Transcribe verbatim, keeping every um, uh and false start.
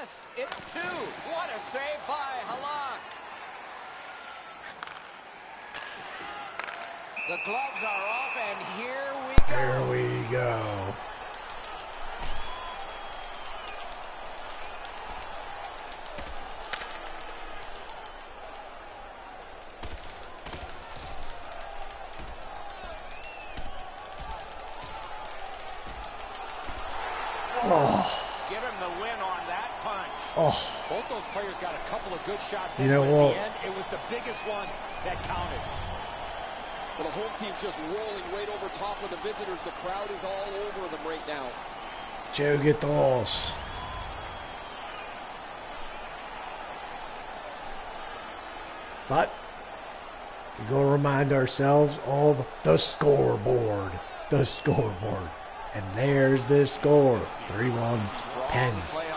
Yes, it's two. What a save by Halak. The gloves are off, and here we go. Here we go. Oh. Give him the win on that punch. Oh. Both those players got a couple of good shots. You know in, what? At the end, it was the biggest one that counted. Well, the home team just rolling right over top of the visitors. The crowd is all over them right now. Joe, get the loss. But we're going to remind ourselves of the scoreboard. The scoreboard. And there's the score. three one Pens.